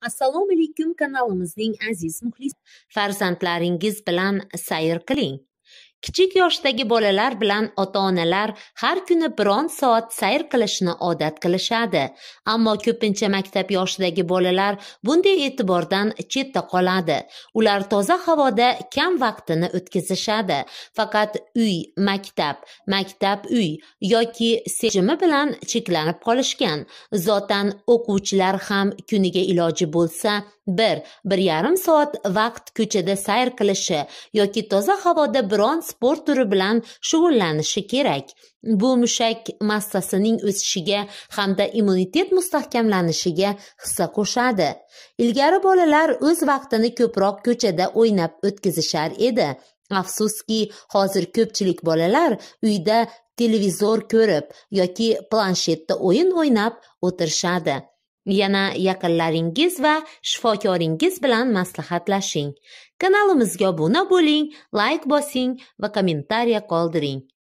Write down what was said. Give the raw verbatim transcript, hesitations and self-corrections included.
Assalomu alaykum kanalimizning aziz muxlis. Farzandlaringiz bilan sayr qiling. Kichik yoshdagi bolalar bilan ota-onalar har kuni biron soat sayr qilishni odat qilishadi. Ammo ko'pincha maktab yoshidagi bolalar bunday e'tibordan chetda qoladi. Ular toza havoda kam vaqtini o'tkazishadi. Faqat uy, maktab, maktab, uy yoki sejimi bilan cheklanib qolishgan. Zotan o'quvchilar ham kuniga iloji bo'lsa bir, bir yarim soat vaqt ko'chada sayr qilishi yoki toza havoda biron sport turi bilan shug'ullanishi kerak. Bu mushak massasining o'sishiga hamda immunitet mustahkamlanishiga hissa qo'shadi. Ilgari bolalar o'z vaqtini ko'proq ko'chada o'ynab o'tkazishar edi. Afsuski, hozir ko'pchilik bolalar uyda televizor ko'rib yoki planshetda o'yin o'ynab o'tirishadi. Yana yaqinlaringiz va shifokoringiz bilan maslahatlashing. Kanalimizga obuna bo'ling, like bosing va kommentariya qoldiring.